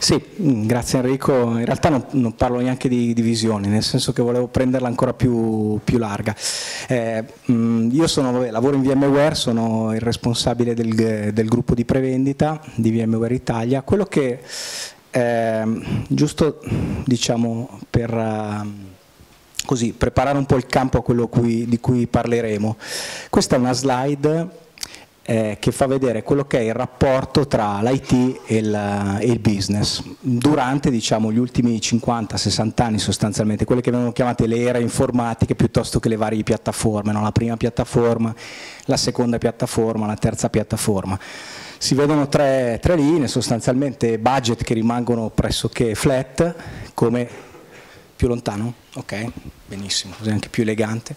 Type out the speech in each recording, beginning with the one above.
Sì, grazie Enrico. In realtà non parlo neanche di visioni, nel senso che volevo prenderla ancora più larga. Io lavoro in VMware, sono il responsabile del gruppo di prevendita di VMware Italia. Quello che, giusto diciamo per così, preparare un po' il campo a quello di cui parleremo, questa è una slide che fa vedere quello che è il rapporto tra l'IT e il business durante, diciamo, gli ultimi 50-60 anni sostanzialmente, quelle che vengono chiamate le ere informatiche piuttosto che le varie piattaforme, no? La prima piattaforma, la seconda piattaforma, la terza piattaforma. Si vedono tre linee, sostanzialmente budget che rimangono pressoché flat, come più lontano? Ok, benissimo, così è anche più elegante.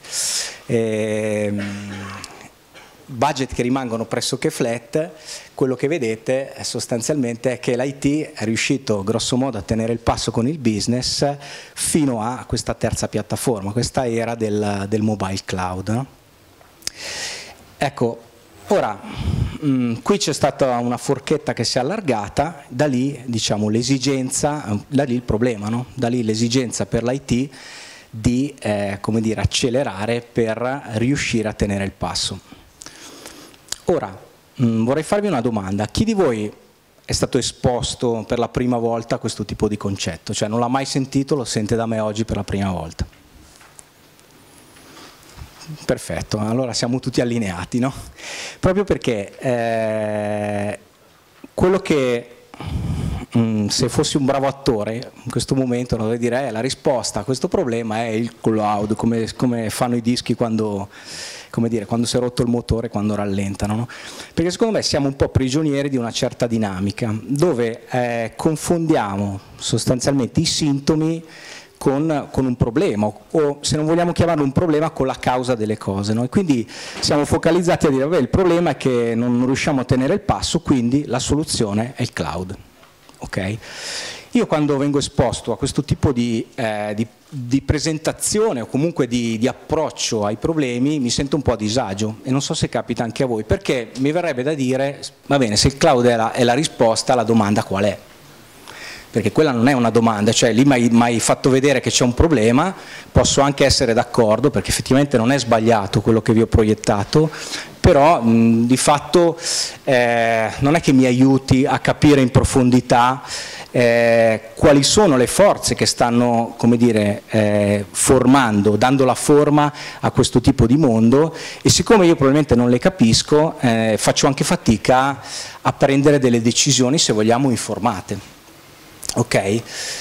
Budget che rimangono pressoché flat. Quello che vedete sostanzialmente è che l'IT è riuscito grosso modo a tenere il passo con il business fino a questa terza piattaforma, questa era del mobile cloud, no? Ecco, ora qui c'è stata una forchetta che si è allargata, da lì diciamo l'esigenza, da lì il problema, no? Da lì l'esigenza per l'IT di come dire, accelerare per riuscire a tenere il passo. Ora, vorrei farvi una domanda. Chi di voi è stato esposto per la prima volta a questo tipo di concetto? Cioè non l'ha mai sentito, lo sente da me oggi per la prima volta? Perfetto, allora siamo tutti allineati, no? Proprio perché quello che, se fossi un bravo attore, in questo momento dovrei dire la risposta a questo problema è il cloud, come fanno i dischi quando si è rotto il motore, quando rallentano, no? Perché secondo me siamo un po' prigionieri di una certa dinamica, dove confondiamo sostanzialmente i sintomi con un problema, o se non vogliamo chiamarlo un problema, con la causa delle cose, no? E quindi siamo focalizzati a dire, vabbè, il problema è che non riusciamo a tenere il passo, quindi la soluzione è il cloud. Okay? Io quando vengo esposto a questo tipo di presentazione o comunque di approccio ai problemi mi sento un po' a disagio, e non so se capita anche a voi, perché mi verrebbe da dire, va bene, se il cloud è la risposta, la domanda qual è? Perché quella non è una domanda, cioè lì mi hai fatto vedere che c'è un problema, posso anche essere d'accordo perché effettivamente non è sbagliato quello che vi ho proiettato, però di fatto non è che mi aiuti a capire in profondità quali sono le forze che stanno, come dire, formando, dando la forma a questo tipo di mondo, e siccome io probabilmente non le capisco, faccio anche fatica a prendere delle decisioni, se vogliamo, informate. Ok?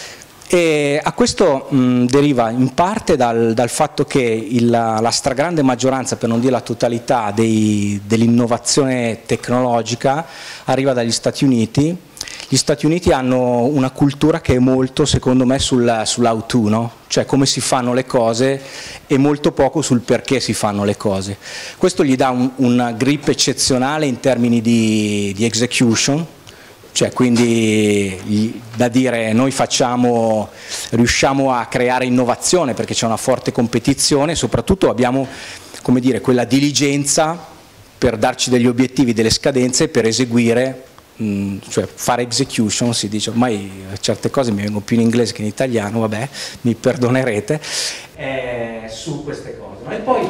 E a questo deriva in parte dal fatto che la stragrande maggioranza, per non dire la totalità, dell'innovazione tecnologica arriva dagli Stati Uniti. Gli Stati Uniti hanno una cultura che è molto, secondo me, sull'how to, no? Cioè come si fanno le cose, e molto poco sul perché si fanno le cose. Questo gli dà un grip eccezionale in termini di execution. Cioè, quindi da dire noi riusciamo a creare innovazione perché c'è una forte competizione, e soprattutto abbiamo, come dire, quella diligenza per darci degli obiettivi, delle scadenze, per eseguire, cioè fare execution, si dice, ormai certe cose mi vengono più in inglese che in italiano, vabbè, mi perdonerete, su queste cose. No? E poi,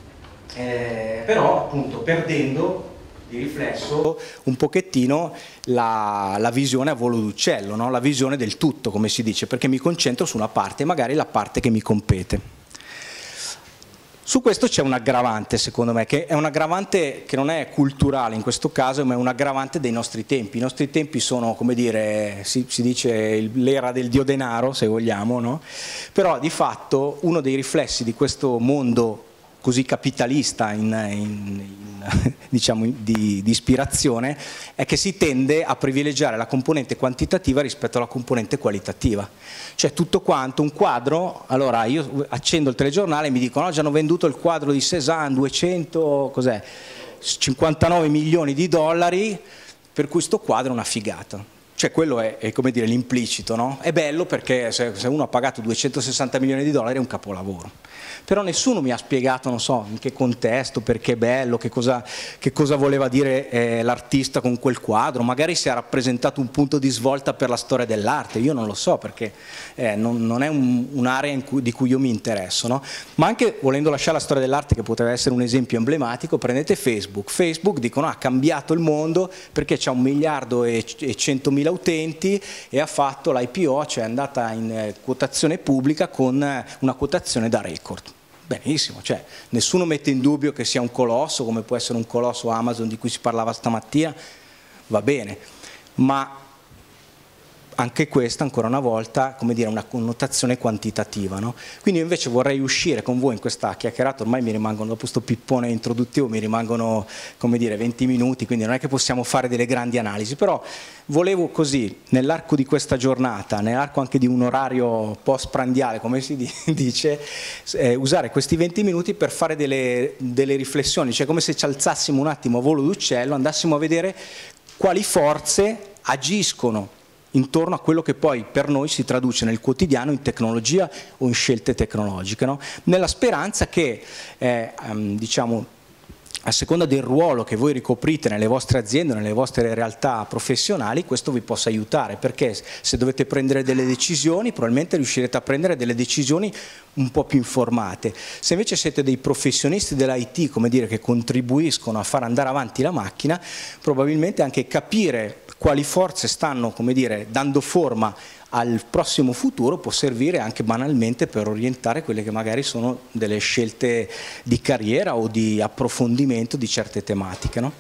però, appunto, perdendo di riflesso un pochettino la visione a volo d'uccello, no? La visione del tutto, come si dice, perché mi concentro su una parte, magari la parte che mi compete. Su questo c'è un aggravante, secondo me, che è un aggravante che non è culturale in questo caso, ma è un aggravante dei nostri tempi. I nostri tempi sono, come dire, si dice l'era del dio denaro, se vogliamo, no? Però di fatto uno dei riflessi di questo mondo così capitalista diciamo, di ispirazione è che si tende a privilegiare la componente quantitativa rispetto alla componente qualitativa. Cioè tutto quanto, un quadro, allora io accendo il telegiornale e mi dicono oggi hanno venduto il quadro di Cézanne, 59 milioni di dollari, per cui sto quadro è una figata. Cioè quello è come dire l'implicito, no? È bello perché se uno ha pagato 260 milioni di dollari è un capolavoro. Però nessuno mi ha spiegato, non so, in che contesto, perché è bello, che cosa voleva dire l'artista con quel quadro, magari se ha rappresentato un punto di svolta per la storia dell'arte, io non lo so perché non è un'area di cui io mi interesso, no? Ma anche volendo lasciare la storia dell'arte, che poteva essere un esempio emblematico, prendete Facebook, dicono ha cambiato il mondo perché c'ha 1 miliardo e 100.000 utenti e ha fatto l'IPO, cioè è andata in quotazione pubblica con una quotazione da record. Benissimo, cioè nessuno mette in dubbio che sia un colosso, come può essere un colosso Amazon di cui si parlava stamattina, va bene, ma anche questa ancora una volta, come dire, una connotazione quantitativa, no? Quindi io invece vorrei uscire con voi in questa chiacchierata, ormai mi rimangono, dopo questo pippone introduttivo, mi rimangono, come dire, 20 minuti, quindi non è che possiamo fare delle grandi analisi, però volevo così, nell'arco di questa giornata, nell'arco anche di un orario post-prandiale, come si dice, usare questi 20 minuti per fare delle riflessioni, cioè come se ci alzassimo un attimo a volo d'uccello, andassimo a vedere quali forze agiscono intorno a quello che poi per noi si traduce nel quotidiano in tecnologia o in scelte tecnologiche, no? Nella speranza che, diciamo, a seconda del ruolo che voi ricoprite nelle vostre aziende, nelle vostre realtà professionali, questo vi possa aiutare, perché se dovete prendere delle decisioni, probabilmente riuscirete a prendere delle decisioni un po' più informate. Se invece siete dei professionisti dell'IT, come dire, che contribuiscono a far andare avanti la macchina, probabilmente anche capire quali forze stanno, come dire, dando forma al prossimo futuro può servire anche banalmente per orientare quelle che magari sono delle scelte di carriera o di approfondimento di certe tematiche, no?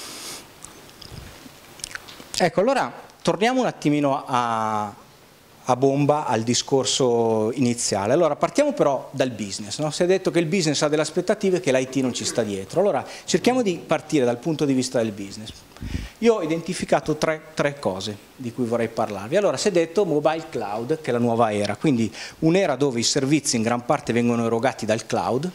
Ecco, allora torniamo un attimino a bomba al discorso iniziale. Allora partiamo però dal business, no? Si è detto che il business ha delle aspettative che l'IT non ci sta dietro, allora cerchiamo di partire dal punto di vista del business. Io ho identificato tre cose di cui vorrei parlarvi. Allora si è detto mobile cloud, che è la nuova era, quindi un'era dove i servizi in gran parte vengono erogati dal cloud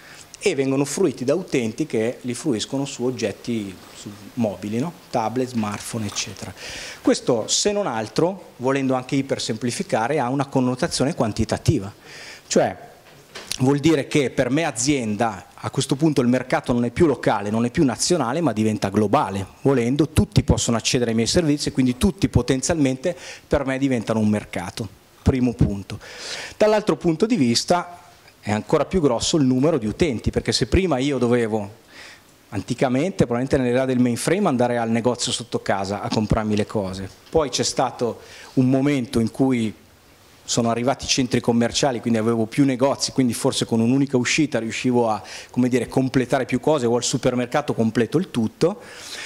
e vengono fruiti da utenti che li fruiscono su oggetti mobili, no? Tablet, smartphone, eccetera. Questo, se non altro, volendo anche ipersemplificare, ha una connotazione quantitativa, cioè vuol dire che per me azienda a questo punto il mercato non è più locale, non è più nazionale, ma diventa globale. Volendo tutti possono accedere ai miei servizi, quindi tutti potenzialmente per me diventano un mercato. Primo punto. Dall'altro punto di vista è ancora più grosso il numero di utenti, perché se prima io dovevo, anticamente, probabilmente nell'era del mainframe, andare al negozio sotto casa a comprarmi le cose, poi c'è stato un momento in cui sono arrivati i centri commerciali, quindi avevo più negozi, quindi forse con un'unica uscita riuscivo a, come dire, completare più cose, o al supermercato completo il tutto.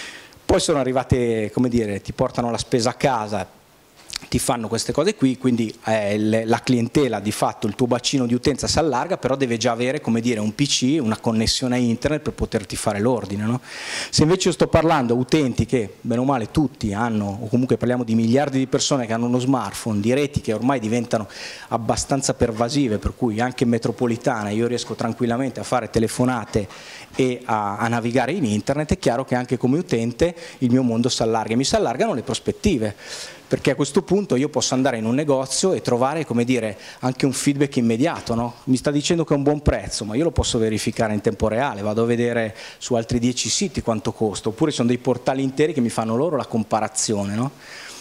Poi sono arrivate, come dire, ti portano la spesa a casa, ti fanno queste cose qui, quindi la clientela, di fatto il tuo bacino di utenza si allarga, però deve già avere, come dire, un PC, una connessione a internet per poterti fare l'ordine, no? Se invece io sto parlando a utenti che bene o male tutti hanno, o comunque parliamo di miliardi di persone che hanno uno smartphone, di reti che ormai diventano abbastanza pervasive, per cui anche in metropolitana io riesco tranquillamente a fare telefonate e a navigare in internet, è chiaro che anche come utente il mio mondo si allarga, e mi si allargano le prospettive, perché a questo punto io posso andare in un negozio e trovare, come dire, anche un feedback immediato, no? Mi sta dicendo che è un buon prezzo, ma io lo posso verificare in tempo reale, vado a vedere su altri 10 siti quanto costa, oppure ci sono dei portali interi che mi fanno loro la comparazione, no?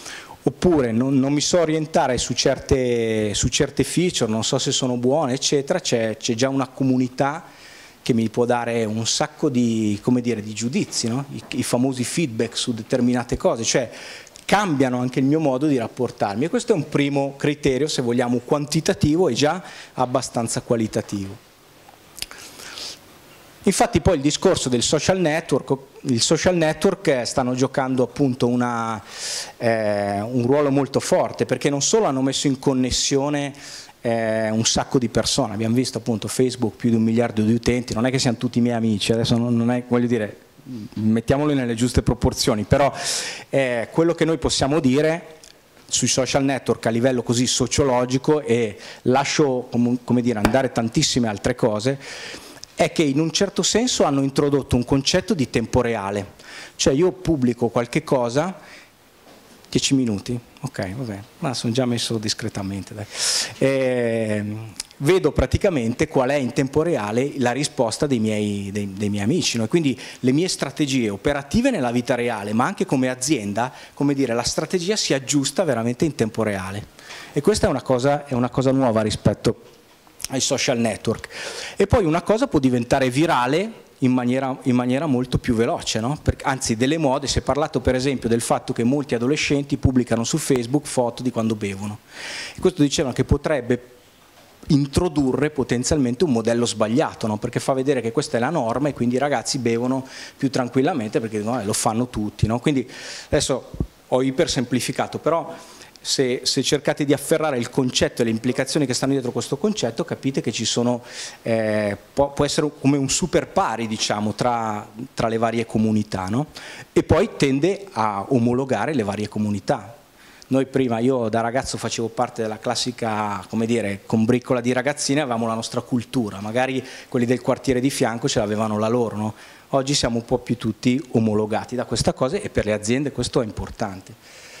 Oppure non mi so orientare su certe feature, non so se sono buone, eccetera, c'è già una comunità che mi può dare un sacco di, come dire, di giudizi, no? I famosi feedback su determinate cose, cioè cambiano anche il mio modo di rapportarmi, e questo è un primo criterio, se vogliamo, quantitativo e già abbastanza qualitativo. Infatti poi il discorso del social network, il social network stanno giocando appunto un ruolo molto forte, perché non solo hanno messo in connessione un sacco di persone, abbiamo visto appunto Facebook più di 1 miliardo di utenti, non è che siano tutti i miei amici, adesso non è, voglio dire, mettiamoli nelle giuste proporzioni, però quello che noi possiamo dire sui social network a livello così sociologico, e lascio, come dire, andare tantissime altre cose, è che in un certo senso hanno introdotto un concetto di tempo reale, cioè io pubblico qualche cosa 10 minuti? Ok, vabbè, ma sono già messo discretamente. Dai. Vedo praticamente qual è in tempo reale la risposta dei miei amici, no? E quindi le mie strategie operative nella vita reale, ma anche come azienda, come dire, la strategia si aggiusta veramente in tempo reale. E questa è una cosa nuova rispetto ai social network. E poi una cosa può diventare virale in maniera molto più veloce, no? Anzi, delle mode, si è parlato per esempio del fatto che molti adolescenti pubblicano su Facebook foto di quando bevono. E questo dicevano che potrebbe introdurre potenzialmente un modello sbagliato, no? Perché fa vedere che questa è la norma e quindi i ragazzi bevono più tranquillamente perché lo fanno tutti, no? Quindi adesso ho ipersemplificato, però se cercate di afferrare il concetto e le implicazioni che stanno dietro questo concetto, capite che ci sono, può essere come un super pari, diciamo, tra le varie comunità, no? E poi tende a omologare le varie comunità. Noi prima, io da ragazzo facevo parte della classica, come dire, combriccola di ragazzine, avevamo la nostra cultura, magari quelli del quartiere di fianco ce l'avevano la loro, no? Oggi siamo un po' più tutti omologati da questa cosa e per le aziende questo è importante.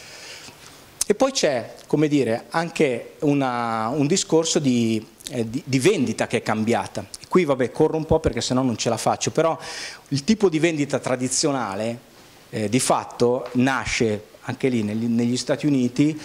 E poi c'è, come dire, anche un discorso di vendita che è cambiata. Qui vabbè corro un po' perché sennò non ce la faccio, però il tipo di vendita tradizionale di fatto nasce anche lì negli Stati Uniti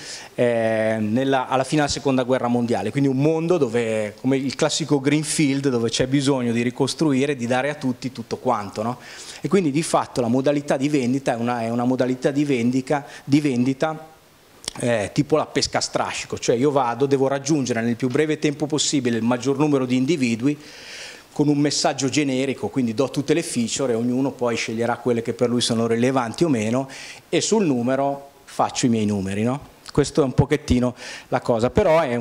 alla fine della seconda guerra mondiale, quindi un mondo dove, come il classico greenfield, dove c'è bisogno di ricostruire, di dare a tutti tutto quanto, no? E quindi di fatto la modalità di vendita è una modalità di vendita tipo la pesca a strascico, cioè io devo raggiungere nel più breve tempo possibile il maggior numero di individui con un messaggio generico, quindi do tutte le feature e ognuno poi sceglierà quelle che per lui sono rilevanti o meno e sul numero faccio i miei numeri, no? Questo è un pochettino la cosa, però è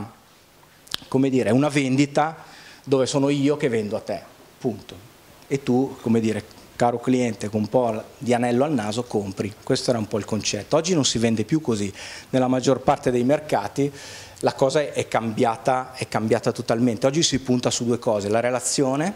come dire, una vendita dove sono io che vendo a te, punto. E tu, come dire, caro cliente, con un po' di anello al naso compri. Questo era un po' il concetto. Oggi non si vende più così, nella maggior parte dei mercati la cosa è cambiata totalmente. Oggi si punta su due cose, la relazione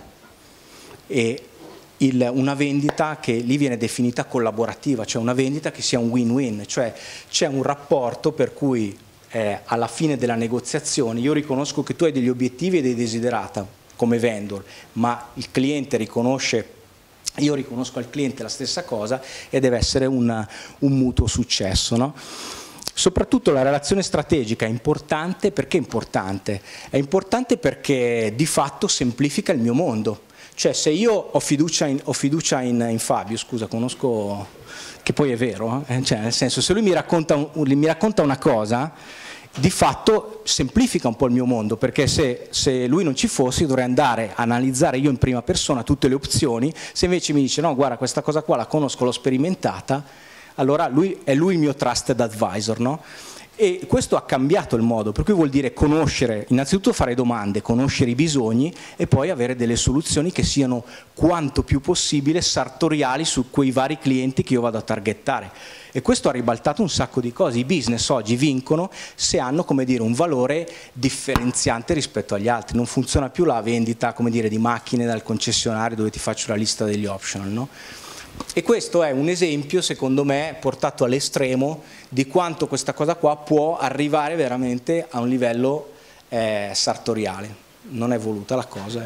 e una vendita che lì viene definita collaborativa, cioè una vendita che sia un win-win, cioè c'è un rapporto per cui alla fine della negoziazione io riconosco che tu hai degli obiettivi e dei desiderata come vendor, ma il cliente riconosce, io riconosco al cliente la stessa cosa e deve essere un mutuo successo, no? Soprattutto la relazione strategica è importante. Perché è importante? È importante perché di fatto semplifica il mio mondo. Cioè se io ho fiducia in Fabio, scusa, conosco, che poi è vero, cioè nel senso se lui mi racconta una cosa, di fatto semplifica un po' il mio mondo, perché se lui non ci fosse io dovrei andare a analizzare io in prima persona tutte le opzioni, se invece mi dice no guarda questa cosa qua la conosco, l'ho sperimentata, allora è lui il mio trusted advisor, no? E questo ha cambiato il modo, per cui vuol dire conoscere, innanzitutto fare domande, conoscere i bisogni e poi avere delle soluzioni che siano quanto più possibile sartoriali su quei vari clienti che io vado a targettare. E questo ha ribaltato un sacco di cose. I business oggi vincono se hanno, come dire, un valore differenziante rispetto agli altri. Non funziona più la vendita, come dire, di macchine dal concessionario dove ti faccio la lista degli optional, no? E questo è un esempio, secondo me, portato all'estremo di quanto questa cosa qua può arrivare veramente a un livello sartoriale. Non è voluta la cosa,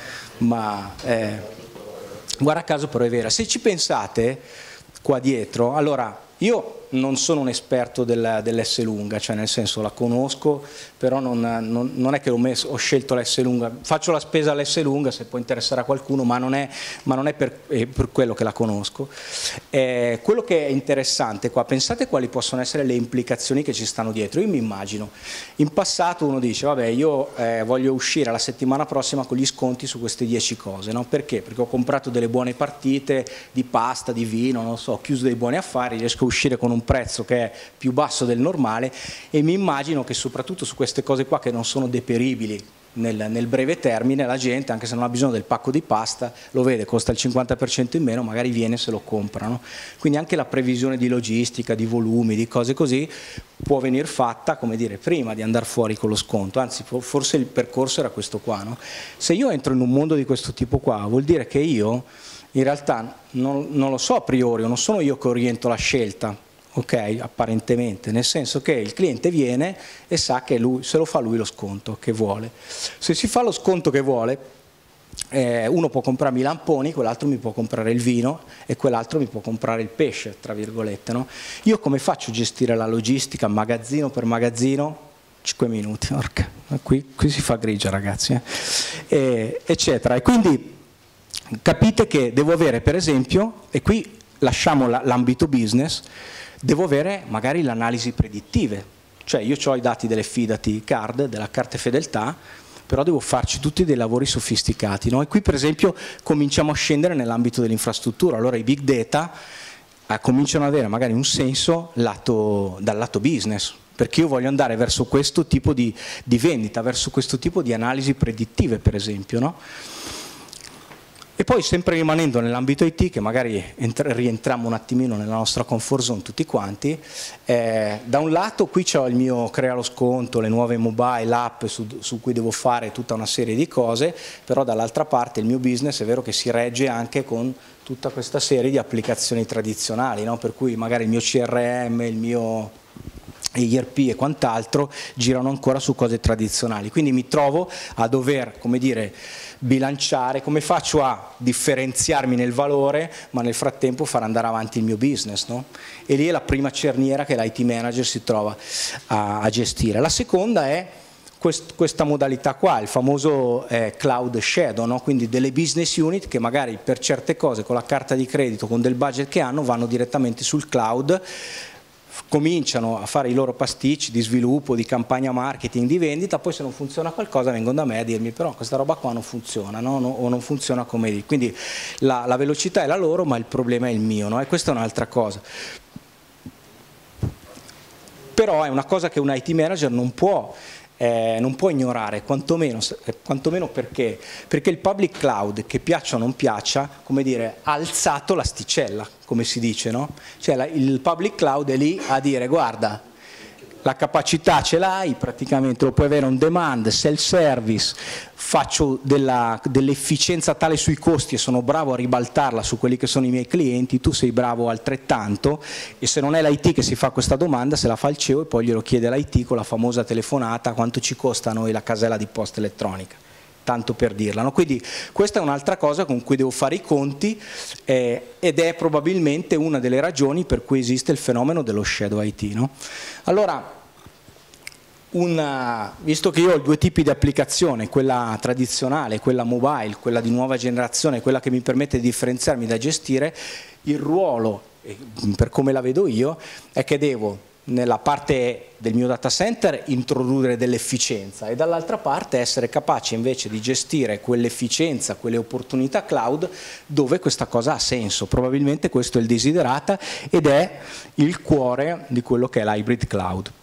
ma guarda caso però è vera. Se ci pensate qua dietro, allora io non sono un esperto dell'S lunga, cioè nel senso la conosco, però non è che ho scelto l'S lunga, faccio la spesa all'S lunga se può interessare a qualcuno, ma non è per quello che la conosco. Quello che è interessante qua, pensate quali possono essere le implicazioni che ci stanno dietro. Io mi immagino, in passato uno dice vabbè io voglio uscire la settimana prossima con gli sconti su queste 10 cose, no? Perché? Perché ho comprato delle buone partite di pasta, di vino, non so, ho chiuso dei buoni affari, riesco a uscire con un prezzo che è più basso del normale e mi immagino che soprattutto su queste cose qua che non sono deperibili nel breve termine la gente, anche se non ha bisogno del pacco di pasta, lo vede, costa il 50% in meno, magari viene e se lo comprano. Quindi anche la previsione di logistica, di volumi, di cose così può venire fatta, come dire, prima di andare fuori con lo sconto, anzi forse il percorso era questo qua, no? Se io entro in un mondo di questo tipo qua vuol dire che io in realtà non lo so a priori, non sono io che oriento la scelta, ok? Apparentemente, nel senso che il cliente viene e sa che lui, se lo fa lui lo sconto che vuole. Se si fa lo sconto che vuole, uno può comprarmi i lamponi, quell'altro mi può comprare il vino e quell'altro mi può comprare il pesce, tra virgolette, no? Io come faccio a gestire la logistica magazzino per magazzino? 5 minuti, orca, qui si fa grigia ragazzi, eccetera. E quindi capite che devo avere, per esempio, e qui lasciamo l'ambito business, devo avere magari le analisi predittive, cioè io ho i dati delle Fidati Card, della carta fedeltà, però devo farci tutti dei lavori sofisticati, no? E qui per esempio cominciamo a scendere nell'ambito dell'infrastruttura, allora i big data cominciano ad avere magari un senso dal lato business, perché io voglio andare verso questo tipo di vendita, verso questo tipo di analisi predittive per esempio, no? E poi sempre rimanendo nell'ambito IT, che magari rientriamo un attimino nella nostra comfort zone tutti quanti, da un lato qui c'ho il mio crea lo sconto, le nuove mobile app su cui devo fare tutta una serie di cose, però dall'altra parte il mio business è vero che si regge anche con tutta questa serie di applicazioni tradizionali, no? Per cui magari il mio CRM, il mio ERP e quant'altro girano ancora su cose tradizionali, quindi mi trovo a dover, come dire, bilanciare, come faccio a differenziarmi nel valore ma nel frattempo far andare avanti il mio business, no? E lì è la prima cerniera che l'IT manager si trova a gestire. La seconda è questa modalità qua, il famoso cloud shadow, no? Quindi delle business unit che magari per certe cose con la carta di credito, con del budget che hanno, vanno direttamente sul cloud, cominciano a fare i loro pasticci di sviluppo, di campagna marketing, di vendita, poi se non funziona qualcosa vengono da me a dirmi però questa roba qua non funziona, no? O non funziona come dico. Quindi la velocità è la loro ma il problema è il mio, no? E questa è un'altra cosa. Però è una cosa che un IT manager non può ignorare, quantomeno perché il public cloud, che piaccia o non piaccia, come dire, ha alzato l'asticella, come si dice, no? Cioè il public cloud è lì a dire guarda, la capacità ce l'hai, praticamente lo puoi avere on demand, self-service, faccio dell'efficienza tale sui costi e sono bravo a ribaltarla su quelli che sono i miei clienti, tu sei bravo altrettanto, e se non è l'IT che si fa questa domanda, se la fa il CEO e poi glielo chiede l'IT con la famosa telefonata, quanto ci costa a noi la casella di posta elettronica, tanto per dirla, no? Quindi questa è un'altra cosa con cui devo fare i conti ed è probabilmente una delle ragioni per cui esiste il fenomeno dello shadow IT, no? Allora, visto che io ho due tipi di applicazione, quella tradizionale, quella mobile, quella di nuova generazione, quella che mi permette di differenziarmi da gestire, il ruolo, per come la vedo io, è che devo nella parte del mio data center introdurre dell'efficienza e dall'altra parte essere capace invece di gestire quell'efficienza, quelle opportunità cloud dove questa cosa ha senso. Probabilmente questo è il desiderata ed è il cuore di quello che è l'hybrid cloud.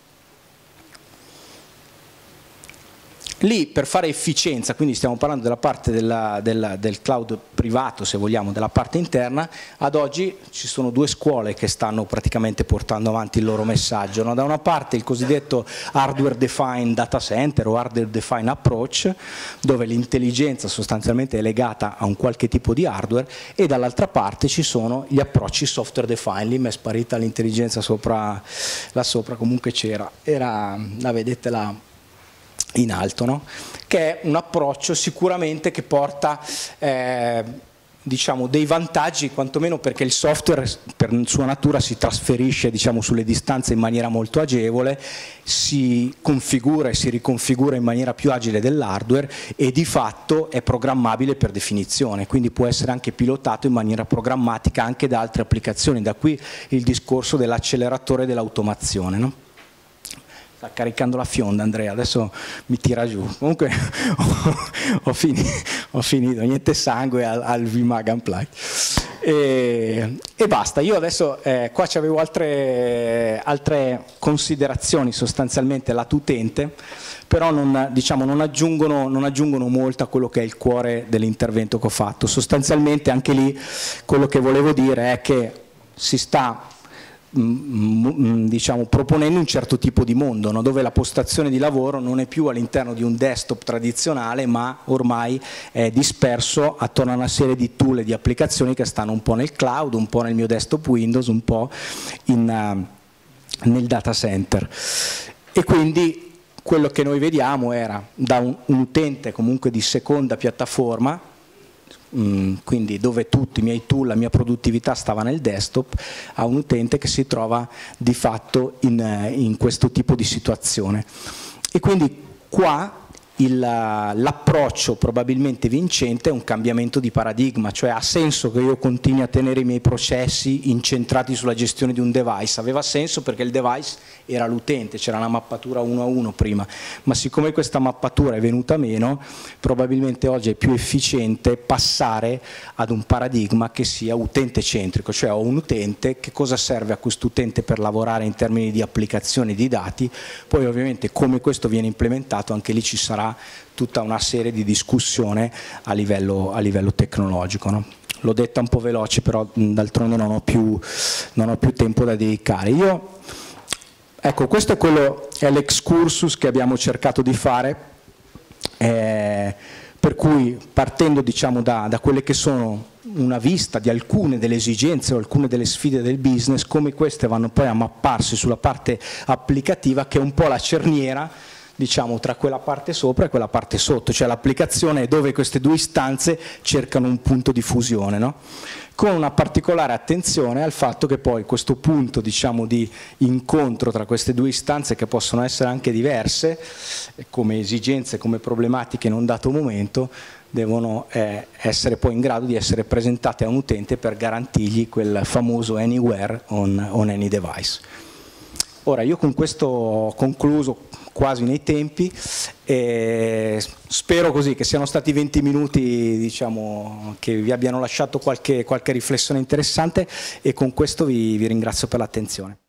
Lì per fare efficienza, quindi stiamo parlando della parte del cloud privato, se vogliamo, della parte interna, ad oggi ci sono due scuole che stanno praticamente portando avanti il loro messaggio, no? Da una parte il cosiddetto hardware defined data center o hardware defined approach, dove l'intelligenza sostanzialmente è legata a un qualche tipo di hardware, e dall'altra parte ci sono gli approcci software defined. Lì mi è sparita l'intelligenza sopra, là sopra comunque c'era, la vedete là in alto, no? Che è un approccio sicuramente che porta diciamo dei vantaggi, quantomeno perché il software per sua natura si trasferisce, diciamo, sulle distanze in maniera molto agevole, si configura e si riconfigura in maniera più agile dell'hardware e di fatto è programmabile per definizione, quindi può essere anche pilotato in maniera programmatica anche da altre applicazioni. Da qui il discorso dell'acceleratore dell'automazione, no? Sta caricando la fionda Andrea, adesso mi tira giù. Comunque ho finito, niente sangue al VMAG Unplugged. E basta. Io adesso qua c'avevo altre considerazioni sostanzialmente lato utente, però non aggiungono molto a quello che è il cuore dell'intervento che ho fatto. Sostanzialmente anche lì quello che volevo dire è che si sta diciamo proponendo un certo tipo di mondo, no? Dove la postazione di lavoro non è più all'interno di un desktop tradizionale, ma ormai è disperso attorno a una serie di tool e di applicazioni che stanno un po' nel cloud, un po' nel mio desktop Windows, un po' in nel data center. E quindi quello che noi vediamo era da un utente comunque di seconda piattaforma, quindi dove tutti i miei tool, la mia produttività stava nel desktop, a un utente che si trova di fatto in questo tipo di situazione. E quindi qua l'approccio probabilmente vincente è un cambiamento di paradigma, cioè ha senso che io continui a tenere i miei processi incentrati sulla gestione di un device. Aveva senso perché il device era l'utente, c'era una mappatura 1 a 1 prima, ma siccome questa mappatura è venuta meno, probabilmente oggi è più efficiente passare ad un paradigma che sia utente centrico, cioè ho un utente, che cosa serve a quest'utente per lavorare in termini di applicazione di dati, poi ovviamente come questo viene implementato anche lì ci sarà tutta una serie di discussione a livello tecnologico, no? L'ho detta un po' veloce, però d'altronde non ho più tempo da dedicare. Ecco, questo è l'excursus che abbiamo cercato di fare, per cui partendo diciamo da quelle che sono una vista di alcune delle esigenze o alcune delle sfide del business, come queste vanno poi a mapparsi sulla parte applicativa, che è un po' la cerniera, diciamo, tra quella parte sopra e quella parte sotto, cioè l'applicazione è dove queste due istanze cercano un punto di fusione, no? Con una particolare attenzione al fatto che poi questo punto, diciamo, di incontro tra queste due istanze, che possono essere anche diverse come esigenze, come problematiche in un dato momento, devono essere poi in grado di essere presentate a un utente per garantirgli quel famoso anywhere on any device. Ora, io con questo ho concluso quasi nei tempi, e spero così che siano stati 20 minuti, diciamo, che vi abbiano lasciato qualche riflessione interessante, e con questo vi ringrazio per l'attenzione.